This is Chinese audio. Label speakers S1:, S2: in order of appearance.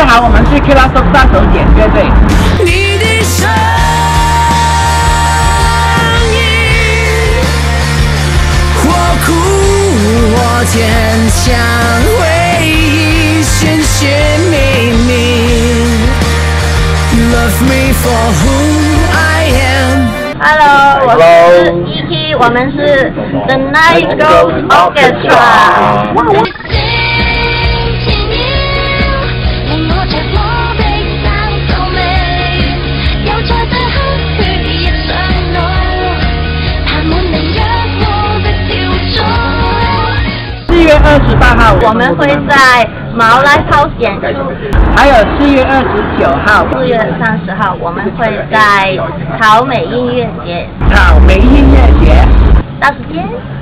S1: 家好，我们是 Killa Soul 手点乐队。
S2: 你的声音，或苦或甜，像回忆鲜血秘密。Love me for who I am。Hello， 我是 ET， 我们是 The Night Ghost Orchestra。
S1: 4月28号，
S2: 我们会在毛来抛演出，
S1: 还有4月29号、
S2: 4月30号，我们会在草美音乐节。
S1: 草莓音乐节，
S2: 到时间。